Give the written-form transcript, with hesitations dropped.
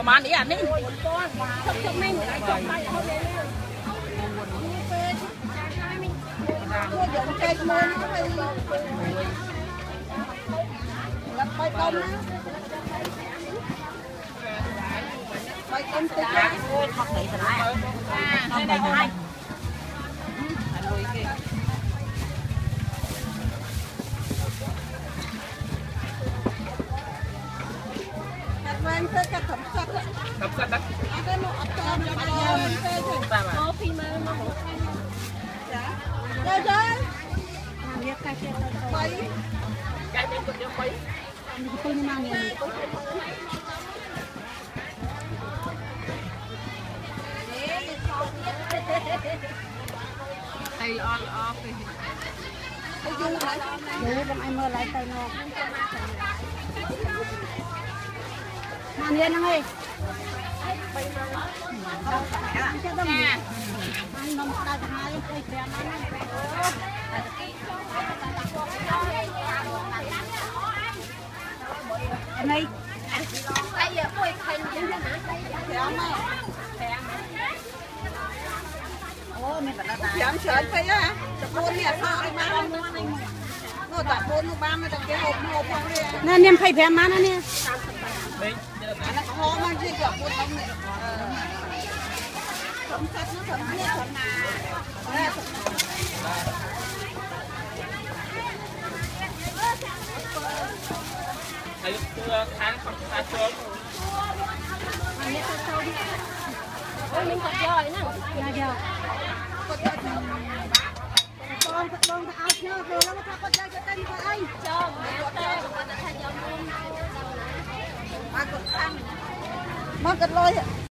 bán đi ăn đi không mình trồng bay không đấy mua giống cây môn hay là bay công bay công tự ra học đấy thật là học đấy hay Hãy subscribe cho kênh Ghiền Mì Gõ để không bỏ Mà lên anh ơi. Này. Bây giờ tôi thành những cái ô mình phải là giảm sớm phải á. Buôn nè sao đi bán nó tập buôn nó bán nó cái hộp nè niêm phải phèm má nó nè. Nó khó mà gì cả buôn không này. Không sạch nó không biết không nè. Thầy chưa tháng không ta sớm. Ôi mình cột giỏi nè. Là giờ. Con áo nhớ rồi nó có cột giỏi cho tên của anh. Cho mẹ tê còn thành dòng luôn. Mà cột ăn. Mà cột lôi.